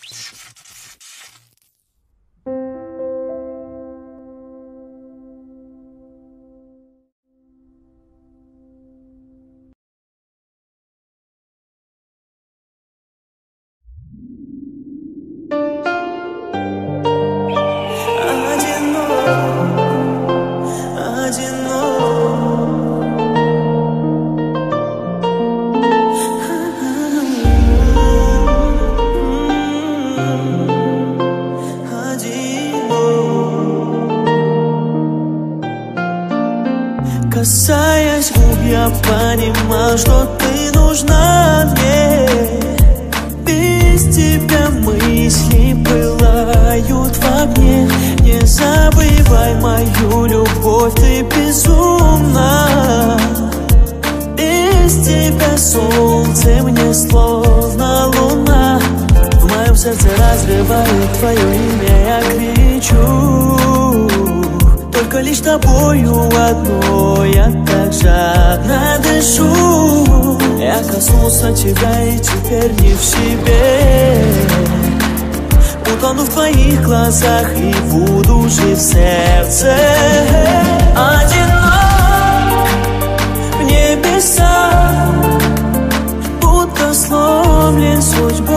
Касаясь губ, я понимал, что ты нужна мне. Без тебя мысли пылают в огне. Не забывай мою любовь, ты безумна. Без тебя солнце мне словно луна. В моем сердце разрывает твое имя, я кричу. Только лишь тобою одной я так жадно дышу. Я коснулся тебя и теперь не в себе. Утону в твоих глазах и буду жить в сердце. Одинок в небесах, будто сломлен судьбой.